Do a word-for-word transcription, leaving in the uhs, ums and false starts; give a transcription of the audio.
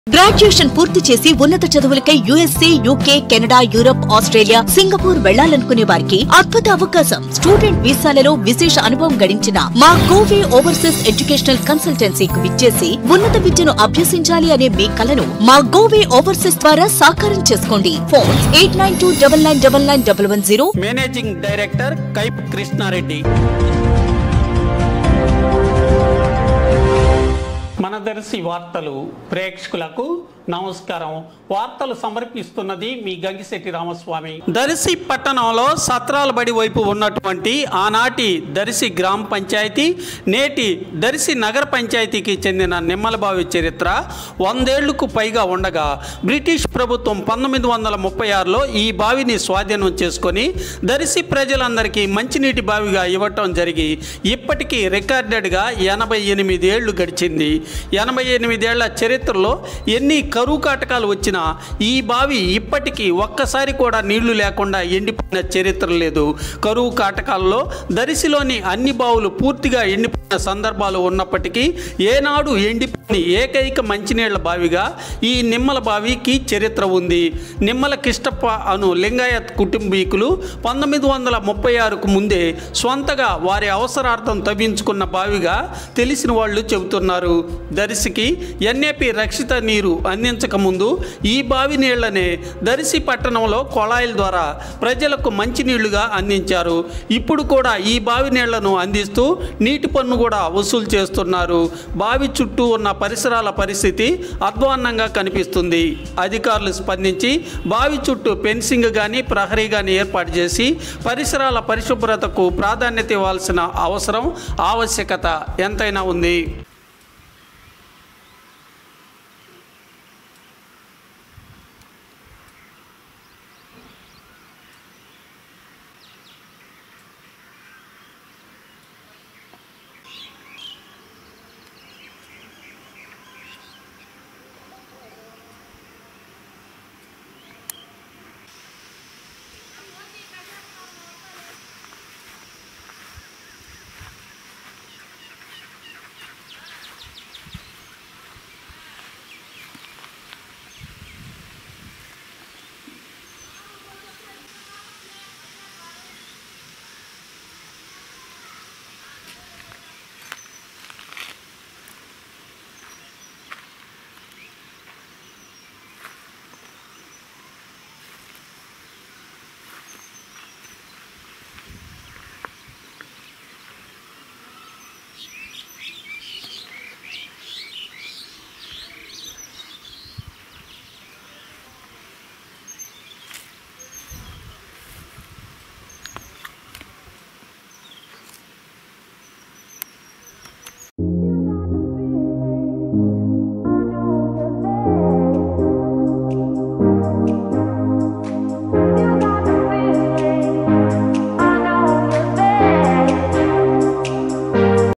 Graduation పూర్తి చేసి ఉన్నత చదువులకై USA, UK, Canada, Europe, Australia, Singapore వెళ్లాలనుకునే వారికి అద్భుత అవకాశం. స్టూడెంట్ వీసాలలో విశేష అనుభవం గడించిన మా గోవే ఓవర్సీస్ ఎడ్యుకేషనల్ కన్సల్టెన్సీకి విచ్చేసి ఉన్నత విద్యను అభ్యసించాలి అనే మీ కలను మా గోవే ఓవర్సీస్ ద్వారా సాకారం చేసుకోండి. Phone eight nine two double nine double nine double one zero. Managing director కైప్ కృష్ణారెడ్డి. మన దర్శి వార్తలు ప్రేక్షకులకు నమస్కారం. వార్తలు సమర్పిస్తున్నది మీ గంగిశెట్టి రామస్వామి. దర్శి పట్టణంలో సత్రాల బడి వైపు ఉన్నటువంటి ఆనాటి దర్శి గ్రామ పంచాయతీ, నేటి దర్శి నగర పంచాయతీకి చెందిన నిమ్మలబావి చరిత్ర వందేళ్లకు పైగా ఉండగా బ్రిటిష్ ప్రభుత్వం పంతొమ్మిది వందల ముప్పై ఆరులో ఈ బావిని స్వాధీనం చేసుకొని దర్శి ప్రజలందరికీ మంచినీటి బావిగా ఇవ్వటం జరిగి ఇప్పటికీ రికార్డెడ్గా ఎనభై ఎనిమిది ఏళ్లు గడిచింది. ఎనభై ఎనిమిదేళ్ల చరిత్రలో ఎన్ని కరువు కాటకాలు వచ్చినా ఈ బావి ఇప్పటికీ ఒక్కసారి కూడా నీళ్లు లేకుండా ఎండిపోయిన చరిత్ర లేదు. కరువు కాటకాల్లో దర్శిలోని అన్ని బావులు పూర్తిగా ఎండిపోయిన సందర్భాలు ఉన్నప్పటికీ ఏనాడు ఎండిపోయిన ఏకైక మంచినీళ్ల బావిగా ఈ నిమ్మల బావికి చరిత్ర ఉంది. నిమ్మల కిష్టప్ప అను లింగాయత్ కుటుంబీకులు పంతొమ్మిది వందల ముప్పై ఆరుకు ముందే స్వంతగా వారి అవసరార్థం తవ్వించుకున్న బావిగా తెలిసిన వాళ్ళు చెబుతున్నారు. దర్శికి ఎన్ఏపి రక్షిత నీరు అందించక ముందు ఈ బావి నీళ్లనే దర్శి పట్టణంలో కొళాయిల ద్వారా ప్రజలకు మంచినీళ్లుగా అందించారు. ఇప్పుడు కూడా ఈ బావి నీళ్లను అందిస్తూ నీటి పన్ను కూడా వసూలు చేస్తున్నారు. బావి చుట్టూ ఉన్న పరిసరాల పరిస్థితి అధ్వాన్నంగా కనిపిస్తుంది. అధికారులు స్పందించి బావి చుట్టూ ఫెన్సింగ్ కానీ ప్రహరీ కానీ ఏర్పాటు చేసి పరిసరాల పరిశుభ్రతకు ప్రాధాన్యత ఇవ్వాల్సిన అవసరం ఆవశ్యకత ఎంతైనా ఉంది.